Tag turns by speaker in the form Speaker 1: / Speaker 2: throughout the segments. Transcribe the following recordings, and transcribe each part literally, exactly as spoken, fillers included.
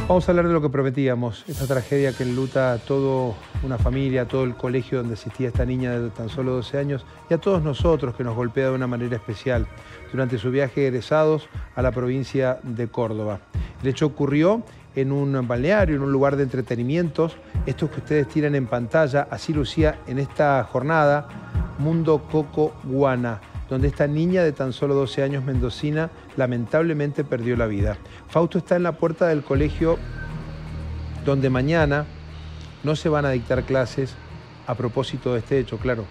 Speaker 1: Vamos a hablar de lo que prometíamos, esta tragedia que enluta a toda una familia, a todo el colegio donde asistía esta niña de tan solo doce años y a todos nosotros, que nos golpea de una manera especial durante su viaje de egresados a la provincia de Córdoba. El hecho ocurrió en un balneario, en un lugar de entretenimientos, estos que ustedes tienen en pantalla. Así lucía en esta jornada Mundo Coco Guana, donde esta niña de tan solo doce años mendocina lamentablemente perdió la vida. Fausto está en la puerta del colegio donde mañana no se van a dictar clases a propósito de este hecho, claro.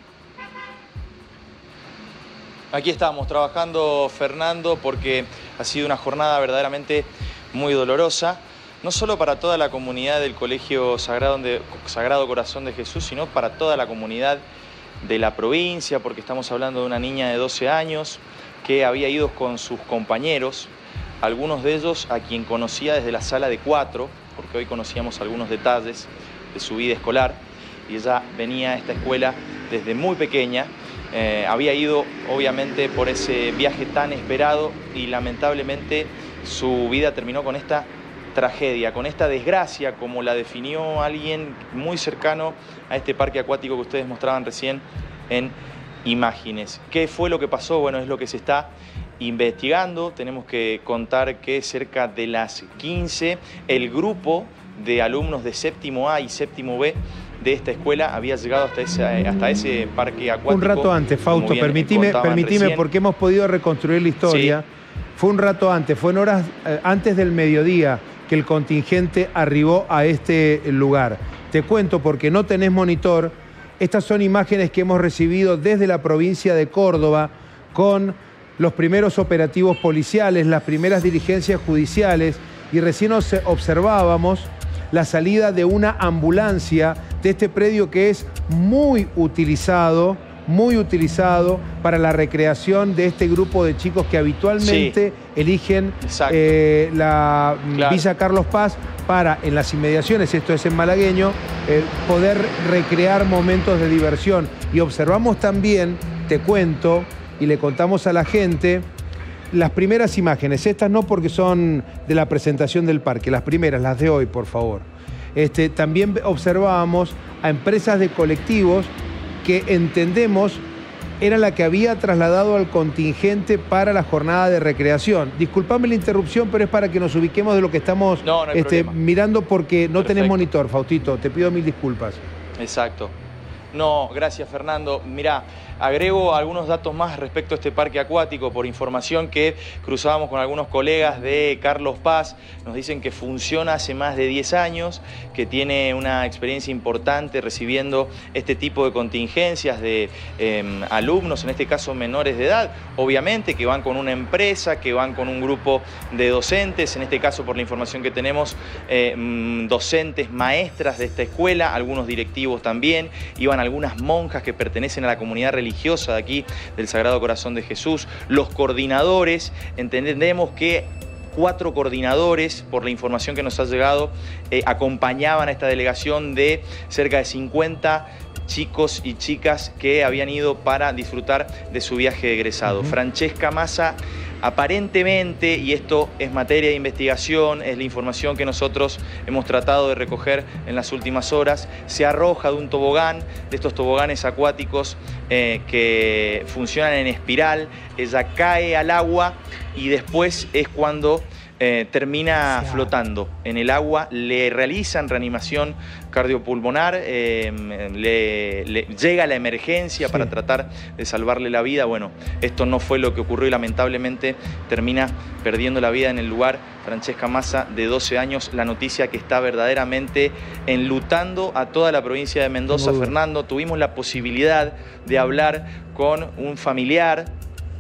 Speaker 2: Aquí estamos trabajando, Fernando, porque ha sido una jornada verdaderamente muy dolorosa, no solo para toda la comunidad del Colegio Sagrado, de, Sagrado Corazón de Jesús, sino para toda la comunidad de la provincia, porque estamos hablando de una niña de doce años que había ido con sus compañeros, algunos de ellos a quien conocía desde la sala de cuatro, porque hoy conocíamos algunos detalles de su vida escolar, y ella venía a esta escuela desde muy pequeña. Eh, había ido obviamente por ese viaje tan esperado y lamentablemente su vida terminó con esta tragedia, con esta desgracia, como la definió alguien muy cercano a este parque acuático que ustedes mostraban recién en imágenes. ¿Qué fue lo que pasó? Bueno, es lo que se está investigando. Tenemos que contar que cerca de las quince el grupo de alumnos de séptimo A y séptimo B de esta escuela había llegado hasta ese, hasta ese parque acuático.
Speaker 1: Un rato antes, Fausto, permitime, permitime porque hemos podido reconstruir la historia. Sí. Fue un rato antes, fue en horas eh, antes del mediodía que el contingente arribó a este lugar. Te cuento porque no tenés monitor. Estas son imágenes que hemos recibido desde la provincia de Córdoba con los primeros operativos policiales, las primeras diligencias judiciales, y recién observábamos la salida de una ambulancia de este predio que es muy utilizado, muy utilizado para la recreación de este grupo de chicos que habitualmente sí. eligen eh, la claro. Villa Carlos Paz para, en las inmediaciones, esto es en malagueño, eh, poder recrear momentos de diversión. Y observamos también, te cuento, y le contamos a la gente, las primeras imágenes, estas no porque son de la presentación del parque, las primeras, las de hoy, por favor. Este, también observábamos a empresas de colectivos que entendemos era la que había trasladado al contingente para la jornada de recreación. Disculpame la interrupción, pero es para que nos ubiquemos de lo que estamos no, no este, mirando, porque no Perfecto. tenés monitor, Faustito. Te pido mil disculpas.
Speaker 2: Exacto. No, gracias, Fernando. Mirá, agrego algunos datos más respecto a este parque acuático por información que cruzábamos con algunos colegas de Carlos Paz. Nos dicen que funciona hace más de diez años, que tiene una experiencia importante recibiendo este tipo de contingencias de eh, alumnos, en este caso menores de edad, obviamente, que van con una empresa, que van con un grupo de docentes, en este caso por la información que tenemos, eh, docentes, maestras de esta escuela, algunos directivos también, iban algunas monjas que pertenecen a la comunidad religiosa de aquí, del Sagrado Corazón de Jesús, los coordinadores. Entendemos que cuatro coordinadores, por la información que nos ha llegado, eh, acompañaban a esta delegación de cerca de cincuenta chicos y chicas que habían ido para disfrutar de su viaje de egresado. Uh-huh. Francesca Massa, aparentemente, y esto es materia de investigación, es la información que nosotros hemos tratado de recoger en las últimas horas, se arroja de un tobogán, de estos toboganes acuáticos eh, que funcionan en espiral, ella cae al agua y después es cuando Eh, termina sí. flotando en el agua, le realizan reanimación cardiopulmonar, eh, le, le llega la emergencia sí. para tratar de salvarle la vida. Bueno, esto no fue lo que ocurrió y lamentablemente termina perdiendo la vida en el lugar Francesca Massa, de doce años, la noticia que está verdaderamente enlutando a toda la provincia de Mendoza. Fernando, tuvimos la posibilidad de hablar con un familiar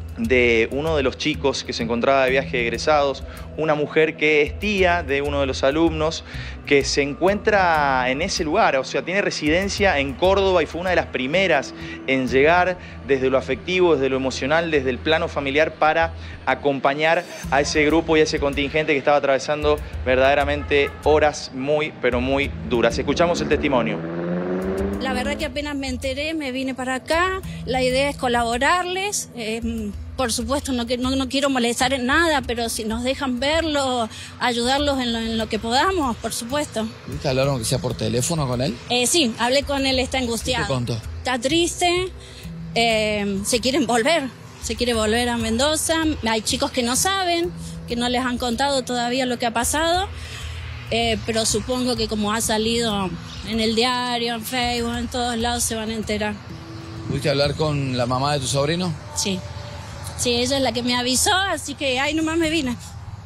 Speaker 2: de uno de los chicos que se encontraba de viaje de egresados, una mujer que es tía de uno de los alumnos que se encuentra en ese lugar, o sea, tiene residencia en Córdoba y fue una de las primeras en llegar desde lo afectivo, desde lo emocional, desde el plano familiar para acompañar a ese grupo y a ese contingente que estaba atravesando verdaderamente horas muy, pero muy duras. Escuchamos el testimonio.
Speaker 3: La verdad que apenas me enteré, me vine para acá. La idea es colaborarles. Eh, por supuesto, no, no, no quiero molestar en nada, pero si nos dejan verlo, ayudarlos en lo, en lo que podamos, por supuesto.
Speaker 4: ¿Viste hablar aunque sea por teléfono con él?
Speaker 3: Eh, sí, hablé con él, está angustiado.
Speaker 4: ¿Qué te contó?
Speaker 3: Está triste, eh, se quieren volver, se quiere volver a Mendoza. Hay chicos que no saben, que no les han contado todavía lo que ha pasado. Eh, pero supongo que como ha salido en el diario, en Facebook, en todos lados se van a enterar.
Speaker 4: ¿Pudiste hablar con la mamá de tu sobrino?
Speaker 3: Sí, sí, ella es la que me avisó, así que ahí nomás me vine.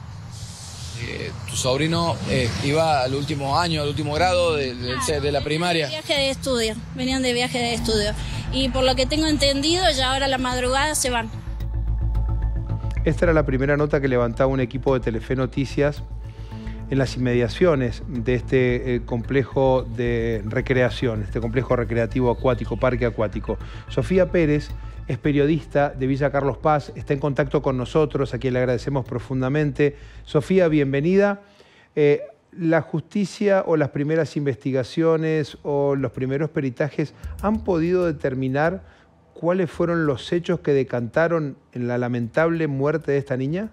Speaker 4: Eh, ¿Tu sobrino eh, iba al último año, al último grado de, de, ah, de la primaria?
Speaker 3: De viaje de estudio, venían de viaje de estudio. Y por lo que tengo entendido, ya ahora a la madrugada se van.
Speaker 1: Esta era la primera nota que levantaba un equipo de Telefe Noticias en las inmediaciones de este eh, complejo de recreación, este complejo recreativo acuático, parque acuático. Sofía Pérez es periodista de Villa Carlos Paz, está en contacto con nosotros, a quien le agradecemos profundamente. Sofía, bienvenida. Eh, ¿La justicia o las primeras investigaciones o los primeros peritajes han podido determinar cuáles fueron los hechos que decantaron en la lamentable muerte de esta niña?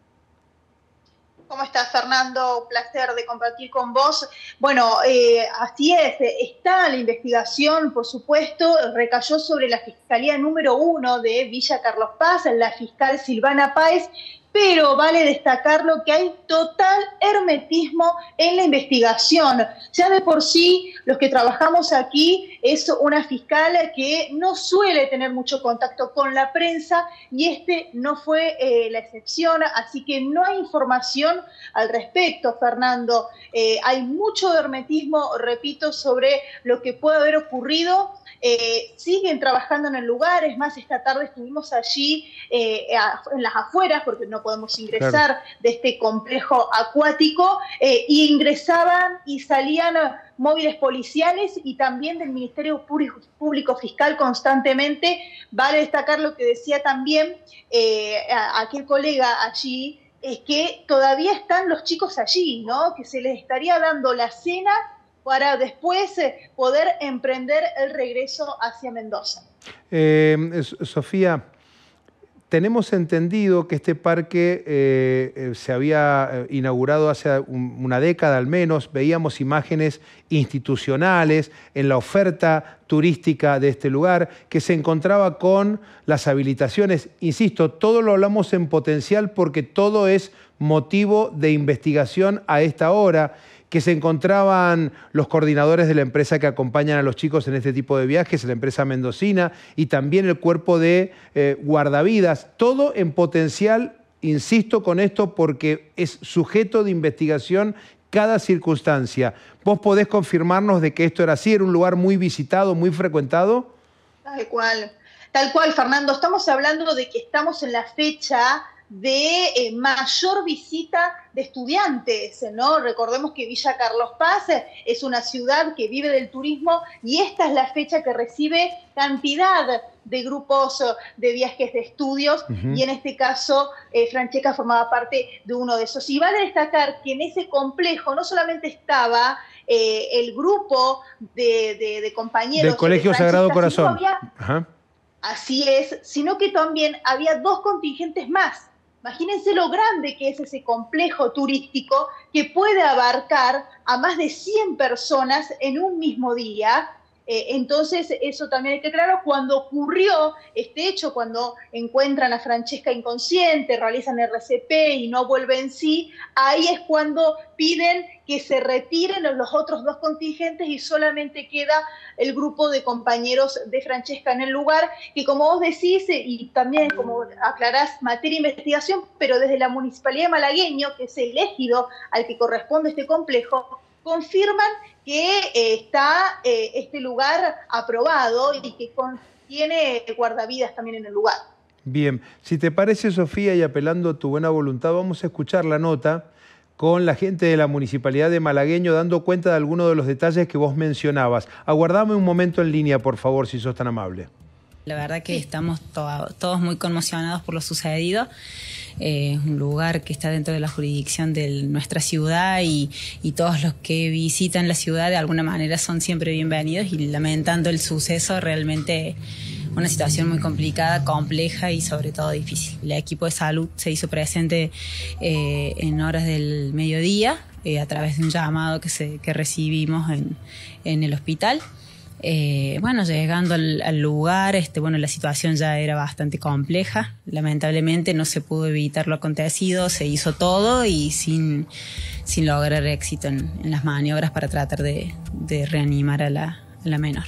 Speaker 5: ¿Cómo estás, Fernando? Un placer de compartir con vos. Bueno, eh, así es, está la investigación, por supuesto, recayó sobre la Fiscalía número uno de Villa Carlos Paz, la fiscal Silvana Páez, pero vale destacarlo que hay total hermetismo en la investigación. Ya de por sí, los que trabajamos aquí es una fiscal que no suele tener mucho contacto con la prensa y este no fue eh, la excepción, así que no hay información al respecto, Fernando. Eh, hay mucho hermetismo, repito, sobre lo que puede haber ocurrido. Eh, siguen trabajando en el lugar, es más, esta tarde estuvimos allí eh, en las afueras, porque no podemos ingresar claro. de este complejo acuático, eh, y ingresaban y salían móviles policiales y también del Ministerio Público Fiscal constantemente. Vale destacar lo que decía también eh, aquel colega allí, es que todavía están los chicos allí, ¿no? Que se les estaría dando la cena para después poder emprender el regreso hacia Mendoza.
Speaker 1: Eh, Sofía, tenemos entendido que este parque eh, se había inaugurado hace una década al menos. Veíamos imágenes institucionales en la oferta turística de este lugar, que se encontraba con las habilitaciones. Insisto, todo lo hablamos en potencial porque todo es motivo de investigación a esta hora, que se encontraban los coordinadores de la empresa que acompañan a los chicos en este tipo de viajes, la empresa mendocina, y también el cuerpo de eh, guardavidas, todo en potencial, insisto con esto, porque es sujeto de investigación cada circunstancia. ¿Vos podés confirmarnos de que esto era así? ¿Era un lugar muy visitado, muy frecuentado?
Speaker 5: Tal cual, tal cual, Fernando. Estamos hablando de que estamos en la fecha de eh, mayor visita de estudiantes, ¿no? Recordemos que Villa Carlos Paz es una ciudad que vive del turismo y esta es la fecha que recibe cantidad de grupos de viajes de estudios uh-huh. y en este caso eh, Francesca formaba parte de uno de esos. Y vale destacar que en ese complejo no solamente estaba eh, el grupo de, de, de compañeros
Speaker 1: del Colegio de Sagrado Corazón.
Speaker 5: Había, uh-huh. Así es, sino que también había dos contingentes más. Imagínense lo grande que es ese complejo turístico que puede abarcar a más de cien personas en un mismo día. Eh, entonces, eso también hay que aclarar. Cuando ocurrió este hecho, cuando encuentran a Francesca inconsciente, realizan R C P y no vuelve en sí, ahí es cuando piden que se retiren los otros dos contingentes y solamente queda el grupo de compañeros de Francesca en el lugar, que como vos decís, y también como aclarás, materia de investigación, pero desde la Municipalidad de Malagueño, que es el ejido al que corresponde este complejo, confirman que eh, está eh, este lugar aprobado y que contiene guardavidas también en el lugar.
Speaker 1: Bien, si te parece, Sofía, y apelando a tu buena voluntad, vamos a escuchar la nota con la gente de la Municipalidad de Malagueño dando cuenta de algunos de los detalles que vos mencionabas. Aguardame un momento en línea, por favor, si sos tan amable.
Speaker 6: La verdad que estamos to todos muy conmocionados por lo sucedido. Eh, es un lugar que está dentro de la jurisdicción de nuestra ciudad y, y todos los que visitan la ciudad de alguna manera son siempre bienvenidos, y lamentando el suceso, realmente una situación muy complicada, compleja y sobre todo difícil. El equipo de salud se hizo presente eh, en horas del mediodía eh, a través de un llamado que, se, que recibimos en, en el hospital. Eh, bueno, llegando al, al lugar, este, bueno, la situación ya era bastante compleja. Lamentablemente no se pudo evitar lo acontecido, se hizo todo y sin, sin lograr éxito en, en las maniobras para tratar de, de reanimar a la, a la menor.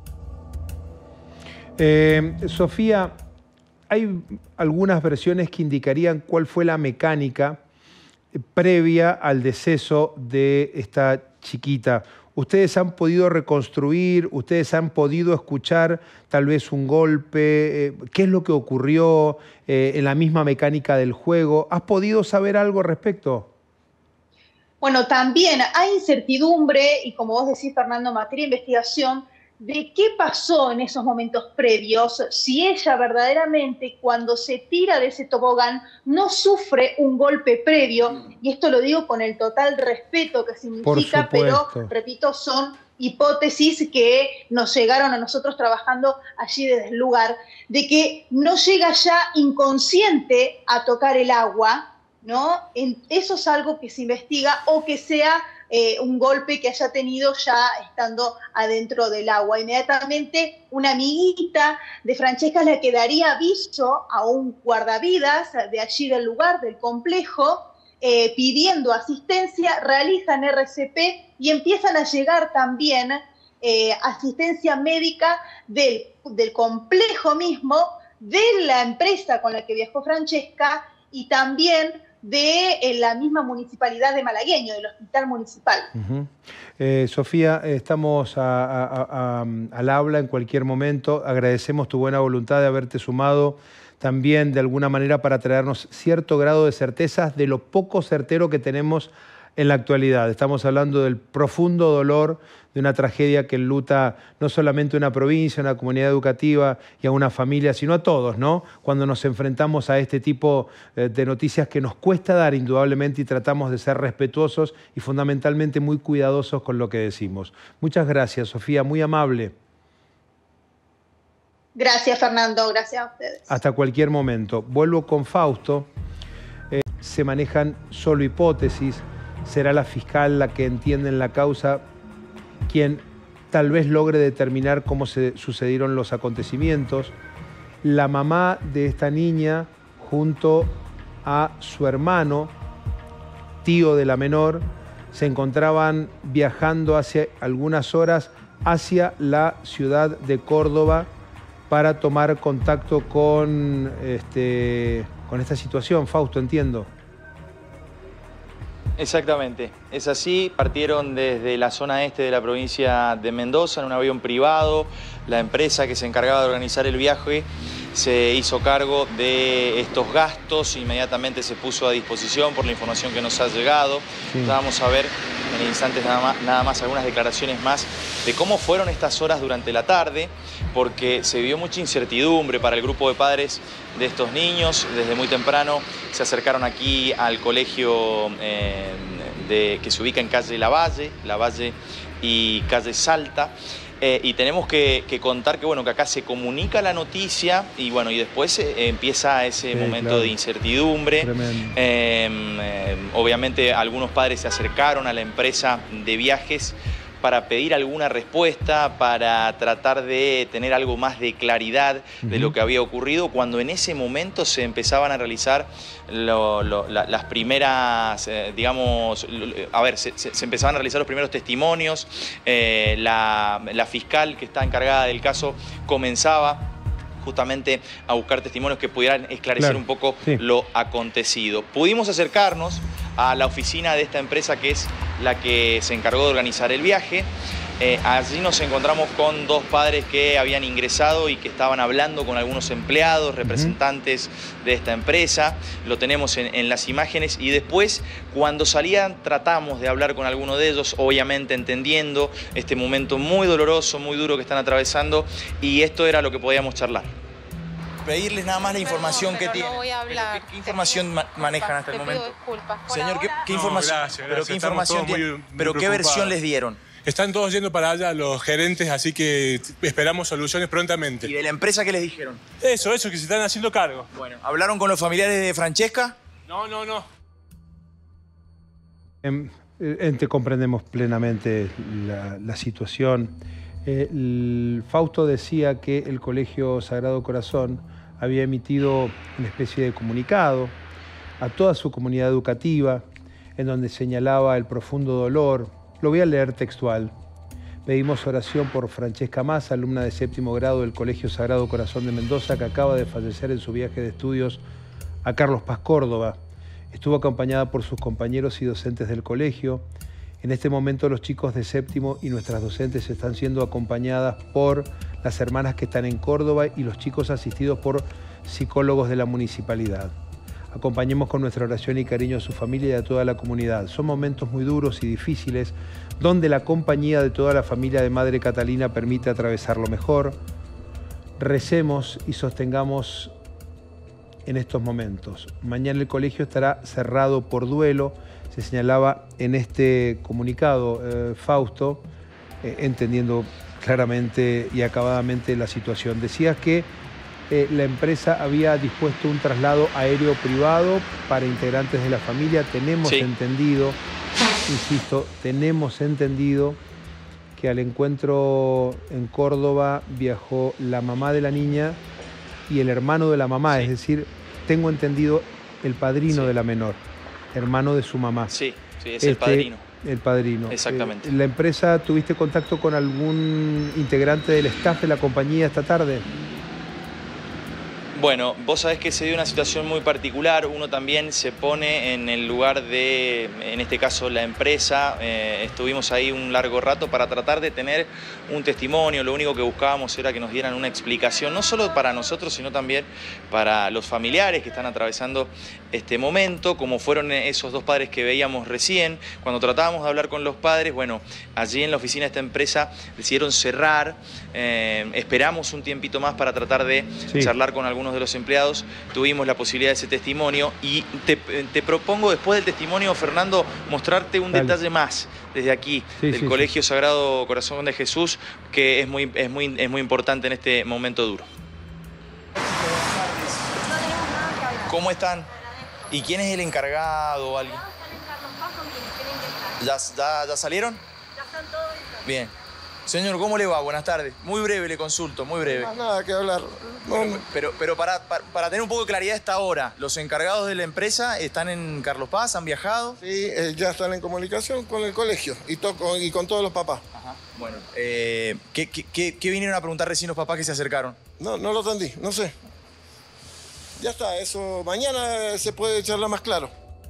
Speaker 1: Eh, Sofía, hay algunas versiones que indicarían cuál fue la mecánica previa al deceso de esta chiquita. ¿Ustedes han podido reconstruir, ustedes han podido escuchar tal vez un golpe? ¿Qué es lo que ocurrió eh, en la misma mecánica del juego? ¿Has podido saber algo al respecto?
Speaker 5: Bueno, también hay incertidumbre y, como vos decís, Fernando, en materia de investigación, de qué pasó en esos momentos previos, si ella verdaderamente cuando se tira de ese tobogán no sufre un golpe previo, y esto lo digo con el total respeto que significa, pero repito, son hipótesis que nos llegaron a nosotros trabajando allí desde el lugar, de que no llega ya inconsciente a tocar el agua, ¿no? Eso es algo que se investiga, o que sea Eh, un golpe que haya tenido ya estando adentro del agua. Inmediatamente una amiguita de Francesca es la que daría aviso a un guardavidas de allí del lugar, del complejo, eh, pidiendo asistencia, realizan R C P y empiezan a llegar también eh, asistencia médica del, del complejo mismo, de la empresa con la que viajó Francesca y también de eh, la misma municipalidad de Malagueño, del hospital municipal.
Speaker 1: Uh-huh. eh, Sofía, estamos a, a, a, al habla en cualquier momento. Agradecemos tu buena voluntad de haberte sumado también de alguna manera para traernos cierto grado de certezas de lo poco certero que tenemos en la actualidad. Estamos hablando del profundo dolor de una tragedia que enluta no solamente una provincia, una comunidad educativa y a una familia, sino a todos, ¿no? Cuando nos enfrentamos a este tipo de noticias que nos cuesta dar indudablemente, y tratamos de ser respetuosos y fundamentalmente muy cuidadosos con lo que decimos. Muchas gracias, Sofía, muy amable.
Speaker 5: Gracias, Fernando, gracias a ustedes.
Speaker 1: Hasta cualquier momento. Vuelvo con Fausto. Eh, se manejan solo hipótesis. Será la fiscal la que entiende en la causa quien tal vez logre determinar cómo se sucedieron los acontecimientos. La mamá de esta niña, junto a su hermano, tío de la menor, se encontraban viajando hace algunas horas hacia la ciudad de Córdoba para tomar contacto con, este, con esta situación. Fausto, entiendo.
Speaker 2: Exactamente, es así. Partieron desde la zona este de la provincia de Mendoza en un avión privado. La empresa que se encargaba de organizar el viaje se hizo cargo de estos gastos, inmediatamente se puso a disposición por la información que nos ha llegado. Sí. Vamos a ver en instantes nada más, nada más algunas declaraciones más de cómo fueron estas horas durante la tarde, porque se vio mucha incertidumbre para el grupo de padres de estos niños. Desde muy temprano se acercaron aquí al colegio eh, de, que se ubica en calle Lavalle, Lavalle y calle Salta. Eh, y tenemos que, que contar que, bueno, que acá se comunica la noticia y, bueno, y después eh, empieza ese sí, momento claro. de incertidumbre. Eh, eh, obviamente algunos padres se acercaron a la empresa de viajes para pedir alguna respuesta, para tratar de tener algo más de claridad uh-huh. de lo que había ocurrido, cuando en ese momento se empezaban a realizar lo, lo, la, las primeras, eh, digamos, lo, a ver, se, se, se empezaban a realizar los primeros testimonios, eh, la, la fiscal que está encargada del caso comenzaba justamente a buscar testimonios que pudieran esclarecer claro, un poco sí. lo acontecido. Pudimos acercarnos a la oficina de esta empresa, que es la que se encargó de organizar el viaje. Eh, allí nos encontramos con dos padres que habían ingresado y que estaban hablando con algunos empleados, representantes uh-huh. de esta empresa. Lo tenemos en, en las imágenes y después, cuando salían, tratamos de hablar con alguno de ellos, obviamente entendiendo este momento muy doloroso, muy duro que están atravesando, y esto era lo que podíamos charlar. Pedirles nada más la información
Speaker 7: Perdón,
Speaker 2: que tienen.
Speaker 7: No voy a hablar.
Speaker 2: ¿Qué, qué información ma manejan hasta el momento?
Speaker 7: Te pido disculpas. Por
Speaker 2: Señor, ¿qué, qué
Speaker 8: No,
Speaker 2: información?
Speaker 8: gracias, gracias.
Speaker 2: ¿Pero qué información
Speaker 8: muy,
Speaker 2: tienen?
Speaker 8: muy
Speaker 2: ¿Pero qué versión les dieron?
Speaker 8: Están todos yendo para allá los gerentes, así que esperamos soluciones prontamente.
Speaker 2: ¿Y de la empresa qué les dijeron?
Speaker 8: Eso, eso, que se están haciendo cargo.
Speaker 2: Bueno, ¿hablaron con los familiares de Francesca?
Speaker 8: No, no, no.
Speaker 1: En, en, te comprendemos plenamente la, la situación. Eh, el, Fausto decía que el Colegio Sagrado Corazón había emitido una especie de comunicado a toda su comunidad educativa en donde señalaba el profundo dolor. Lo voy a leer textual. Pedimos oración por Francesca Mas, alumna de séptimo grado del Colegio Sagrado Corazón de Mendoza, que acaba de fallecer en su viaje de estudios a Carlos Paz, Córdoba. Estuvo acompañada por sus compañeros y docentes del colegio. En este momento los chicos de séptimo y nuestras docentes están siendo acompañadas por las hermanas que están en Córdoba y los chicos asistidos por psicólogos de la municipalidad. Acompañemos con nuestra oración y cariño a su familia y a toda la comunidad. Son momentos muy duros y difíciles, donde la compañía de toda la familia de Madre Catalina permite atravesarlo mejor. Recemos y sostengamos en estos momentos. Mañana el colegio estará cerrado por duelo, se señalaba en este comunicado, eh, Fausto, eh, entendiendo claramente y acabadamente la situación. Decías que Eh, la empresa había dispuesto un traslado aéreo privado para integrantes de la familia. Tenemos sí. entendido, insisto, tenemos entendido que al encuentro en Córdoba viajó la mamá de la niña y el hermano de la mamá, sí. es decir, tengo entendido el padrino sí. de la menor, hermano de su mamá.
Speaker 2: Sí, sí, es
Speaker 1: este,
Speaker 2: el padrino.
Speaker 1: El padrino.
Speaker 2: Exactamente.
Speaker 1: Eh, ¿La empresa, tuviste contacto con algún integrante del staff de la compañía esta tarde?
Speaker 2: Bueno, vos sabés que se dio una situación muy particular, uno también se pone en el lugar de, en este caso, la empresa. Eh, estuvimos ahí un largo rato para tratar de tener un testimonio. Lo único que buscábamos era que nos dieran una explicación, no solo para nosotros, sino también para los familiares que están atravesando este momento, como fueron esos dos padres que veíamos recién. Cuando tratábamos de hablar con los padres, bueno, allí en la oficina de esta empresa decidieron cerrar. Eh, esperamos un tiempito más para tratar de sí. charlar con algunos de los empleados. Tuvimos la posibilidad de ese testimonio y te, te propongo después del testimonio, Fernando, mostrarte un Dale. detalle más desde aquí, sí, del sí, Colegio sí. Sagrado Corazón de Jesús, que es muy, es, muy, es muy importante en este momento duro. ¿Cómo están? ¿Y quién es el encargado o alguien? ¿Ya, ya, ya salieron?
Speaker 9: Ya están todos.
Speaker 2: Bien. Señor, ¿cómo le va? Buenas tardes. Muy breve le consulto, muy breve.
Speaker 10: No, nada que hablar. No.
Speaker 2: Pero, pero, pero para, para, para tener un poco de claridad a esta hora, ¿los encargados de la empresa están en Carlos Paz? ¿Han viajado?
Speaker 10: Sí, eh, ya están en comunicación con el colegio y, to con, y con todos los papás.
Speaker 2: Ajá. Bueno, eh, ¿qué, qué, ¿qué vinieron a preguntar recién los papás que se acercaron?
Speaker 10: No, no lo entendí, no sé. Ya está, eso mañana se puede charlar más claro.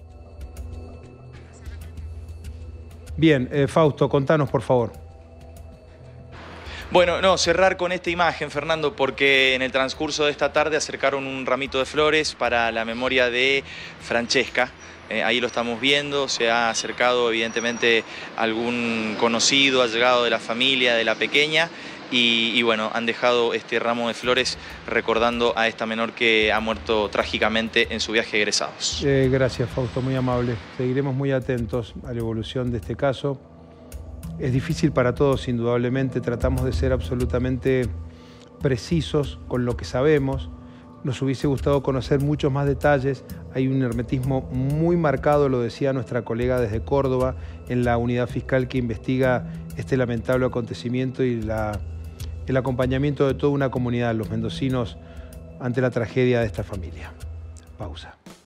Speaker 1: Bien, eh, Fausto, contanos, por favor.
Speaker 2: Bueno, no, cerrar con esta imagen, Fernando, porque en el transcurso de esta tarde acercaron un ramito de flores para la memoria de Francesca. Eh, ahí lo estamos viendo, se ha acercado evidentemente algún conocido, allegado de la familia, de la pequeña, y, y bueno, han dejado este ramo de flores recordando a esta menor que ha muerto trágicamente en su viaje de egresados.
Speaker 1: Eh, gracias, Fausto, muy amable. Seguiremos muy atentos a la evolución de este caso. Es difícil para todos, indudablemente. Tratamos de ser absolutamente precisos con lo que sabemos. Nos hubiese gustado conocer muchos más detalles. Hay un hermetismo muy marcado, lo decía nuestra colega desde Córdoba, en la unidad fiscal que investiga este lamentable acontecimiento y la, el acompañamiento de toda una comunidad, los mendocinos, ante la tragedia de esta familia. Pausa.